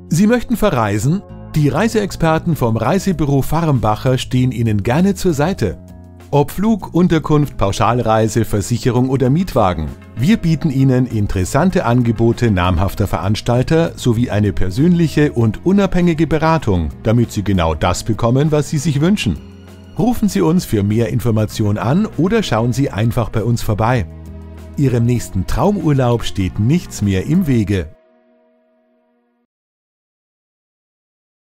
Sie möchten verreisen? Die Reiseexperten vom Reisebüro Farrenbacher stehen Ihnen gerne zur Seite. Ob Flug, Unterkunft, Pauschalreise, Versicherung oder Mietwagen. Wir bieten Ihnen interessante Angebote namhafter Veranstalter sowie eine persönliche und unabhängige Beratung, damit Sie genau das bekommen, was Sie sich wünschen. Rufen Sie uns für mehr Informationen an oder schauen Sie einfach bei uns vorbei. Ihrem nächsten Traumurlaub steht nichts mehr im Wege.